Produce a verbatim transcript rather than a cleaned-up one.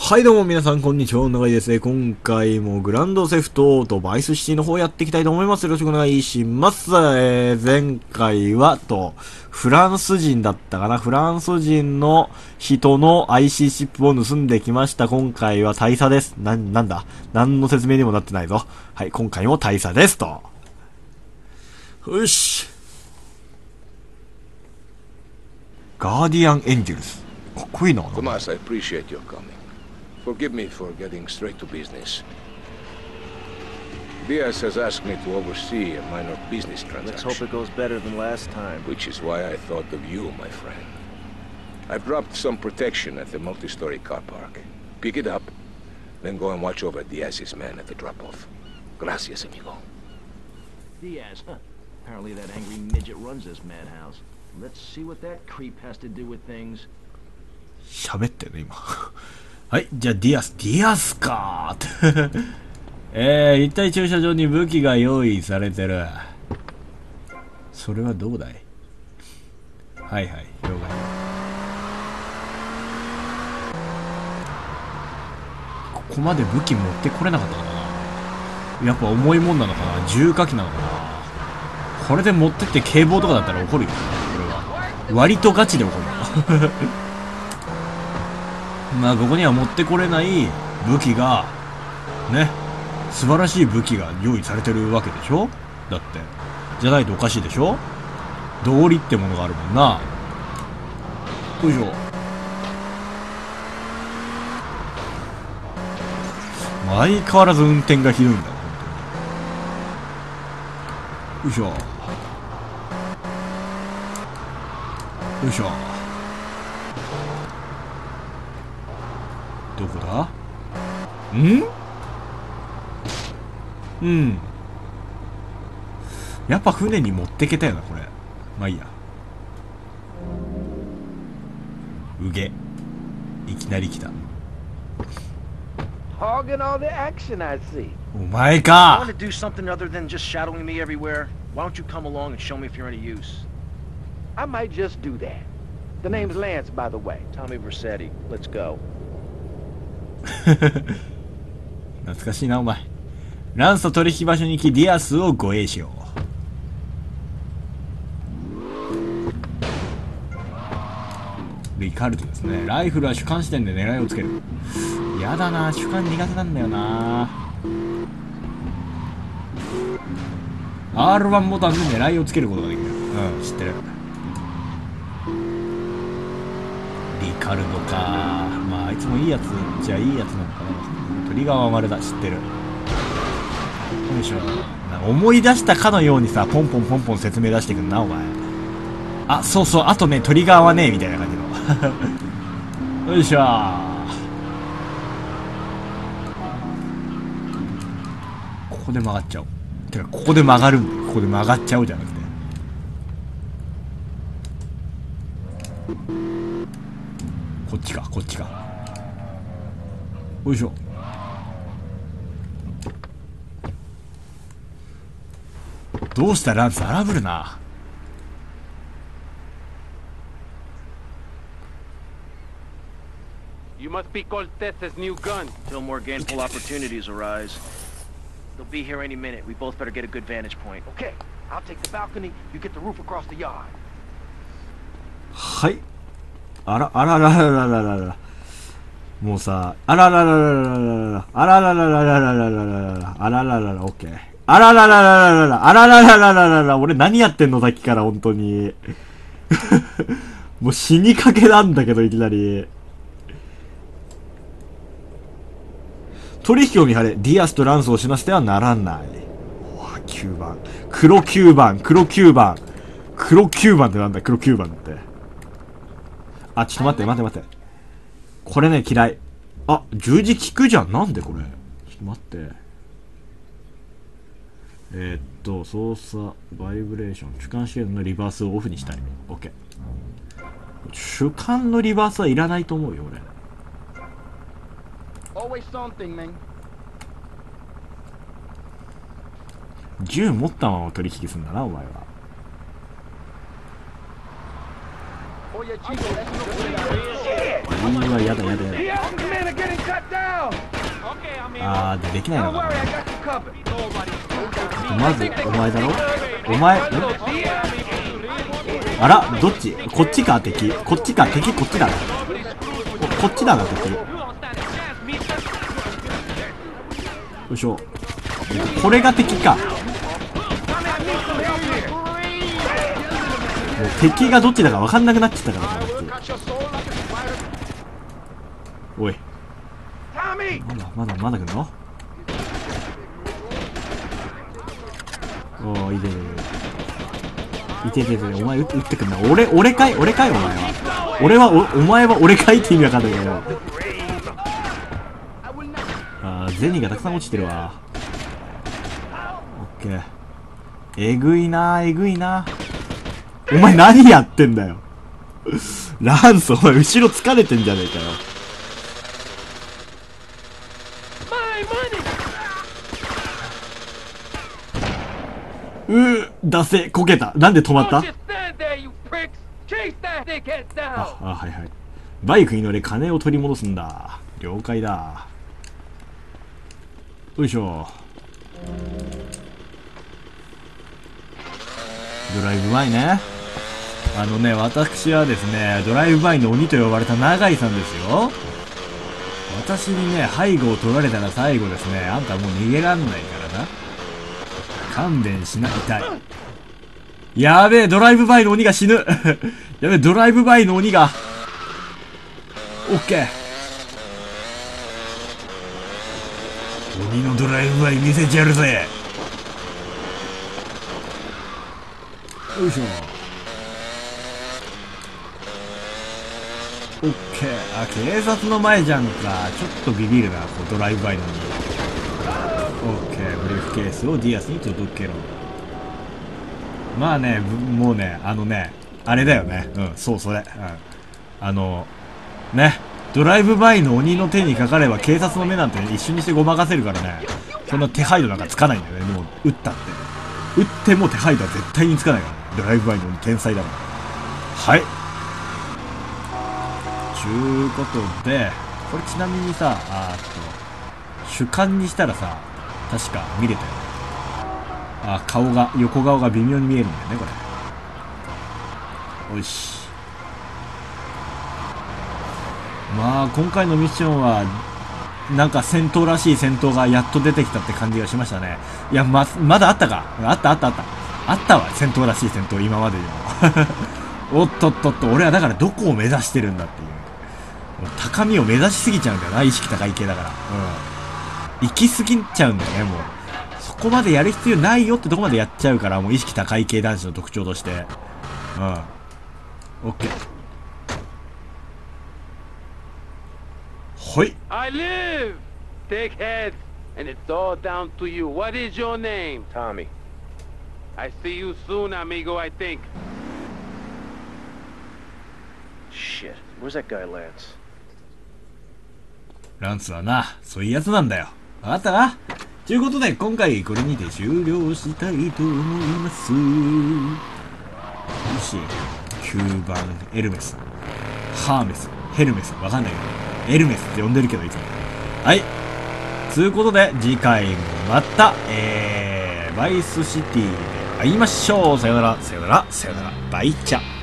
はいどうも皆さんこんにちは、長井ですね。今回もグランドセフトオートバイスシティの方やっていきたいと思います。よろしくお願いします。えー、前回はと、フランス人だったかなフランス人の人の アイシー チップを盗んできました。今回は大佐です。な、なんだ何の説明にもなってないぞ。はい、今回も大佐ですと。よし。ガーディアンエンジェルス。かっこいいな。 Tomas, I appreciate your coming. Forgive me for getting straight to business. Diaz has asked me to oversee a minor business transaction. Let's hope it goes better than last time. Which is why I thought of you, my friend. I've dropped some protection at the multi-story car park. Pick it up, then go and watch over Diaz's men at the drop-off. Gracias, amigo. Diaz, huh? Apparently that angry midget runs this madhouse. Let's see what that creep has to do with things. 喋ってる今はい、じゃあディアス、ディアスかーってえー、一体駐車場に武器が用意されてる。それはどうだい？はいはい、了解。ここまで武器持ってこれなかったのかな。やっぱ重いもんなのかな。重火器なのかな。これで持ってって警棒とかだったら怒るよ。これは割とガチで怒るよまあここには持ってこれない武器がね、素晴らしい武器が用意されてるわけでしょ。だってじゃないとおかしいでしょ。道理ってものがあるもんな。よいしょ。相変わらず運転がひどいんだよ本当に。よいしょよいしょ。どこだ？ん？うん。やっぱ船に持ってけたよな、これ。まあいいや。うげ。いきなり来た。 Hogging all the action I see. お前か。 Want to do something other than just shadowing me everywhere? Why don't you come along and show me if you're any use? I might just do that. The name's Lance, by the way. Tommy Vercetti. Let's go. 懐かしいなお前。ランスと取引場所に行きディアスを護衛しよう。リカルドですね。ライフルは主観視点で狙いをつける。やだな、主観苦手なんだよな。 アールワン ボタンで狙いをつけることができる。うん、知ってる。リカルドか。まああいつもいいやつじゃあいいやつなのかな。トリガーは丸だ、知ってる。よいしょ。なんか思い出したかのようにさ、ポンポンポンポン説明出してくんなお前。あ、そうそう、あとねトリガーはねみたいな感じのよいしょ。ここで曲がっちゃおう。てかここで曲がるんだよ。ここで曲がっちゃうじゃなくて、こっちかこっちか。よいしょ。どうしたランス、荒ぶるな。 You must be Cortez's new gun. Till more gainful opportunities arise. They'll be here any minute. We both better get a good vantage point. Okay, I'll take the balcony. You get the roof across the yard. はい。あら、あららららららら。もうさ、あららららららら。あららららららららら。あらららら、オッケー。あららららららら。あららららららら。俺何やってんのさっきから、本当に。もう死にかけなんだけど、いきなり。取引を見張れ。ディアスとランスを死なせてはならない。うわ、きゅうばん。黒きゅうばん、黒きゅうばん。黒きゅうばんってなんだ、黒きゅうばんって。あ、ちょっと待って、待って待って。これね、嫌い。あ、十字効くじゃん。なんでこれ。ちょっと待って。えー、っと、操作、バイブレーション、主観シェードのリバースをオフにしたい。OK。主観のリバースはいらないと思うよ、俺。 Always something, man. 銃持ったまま取引するんだな、お前は。 うわ、やだやだやだ。 The ass's men are getting cut down. あーでできないの Don't か worry, な。 I got you covered. まずお前だろ、お前んあら、どっち、こっちか敵、こっちか敵、こっちだな、こ, こっちだな敵。よいしょ、これが敵か。もう敵がどっちだか分かんなくなっちゃったからさ、おい、 Tommy! まだまだまだ来るの。おー、いていていていていて、お前撃ってくんな。俺、俺かい俺かいお前は。俺は、お、お前は俺かいって意味わかんないけど。あー、銭がたくさん落ちてるわ。オッケー。えぐいなえぐいな。お前何やってんだよ。ランス、お前後ろ疲れてんじゃねえかよ。うー、出せ、こけた。なんで止まった？ Don't just stand there, you pricks! Chase that dickhead あ down! あ、はいはい。バイクに乗れ、金を取り戻すんだ。了解だ。よいしょ。ドライブバイね。あのね、私はですね、ドライブバイの鬼と呼ばれた永井さんですよ。私にね、背後を取られたら最後ですね、あんたもう逃げらんないからな。勘弁しな、痛い。やべえ、ドライブバイの鬼が死ぬ。やべえ、ドライブバイの鬼が。オッケー。鬼のドライブバイ見せてやるぜ。よいしょ。オッケー。あ、警察の前じゃんか。ちょっとビビるな、こうドライブバイの鬼。オッケー。ブリーフケースをディアスに届けろ。まあね、もうね、あのね、あれだよね。うん、そう、それ。うん。あの、ね、ドライブバイの鬼の手にかかれば警察の目なんて、ね、一瞬にしてごまかせるからね、そんな手配度なんかつかないんだよね。もう、撃ったって。撃っても手配度は絶対につかないからね。ドライブバイの鬼天才だから。はい。ちゅうことで、これちなみにさ、あーっと、主観にしたらさ、確か見れたよね。あ、顔が、横顔が微妙に見えるんだよね、これ。よし。まあ、今回のミッションは、なんか戦闘らしい戦闘がやっと出てきたって感じがしましたね。いや、ま、まだあったか。あったあったあった。あったわ、戦闘らしい戦闘、今までにも。おっとっとっと、俺はだからどこを目指してるんだっていう。高みを目指しすぎちゃうんだよな、意識高い系だから。うん。行き過ぎちゃうんだよね、もう。そこまでやる必要ないよってとこまでやっちゃうから、もう意識高い系男子の特徴として。うん。オッケー。ほい。 I live! Dickhead! And it's all down to you. What is your name? Tommy. I see you soon, amigo, I think. Shit. Where's that guy, Lance? ランスはな、そういうやつなんだよ。わかったか？ということで、今回これにて終了したいと思います。よし。きゅうばん、エルメス。ハーメス。ヘルメス。わかんないけど。エルメスって呼んでるけど、いつも。はい。ということで、次回もまた、えー、バイスシティで会いましょう。さよなら、さよなら、さよなら。バイチャ。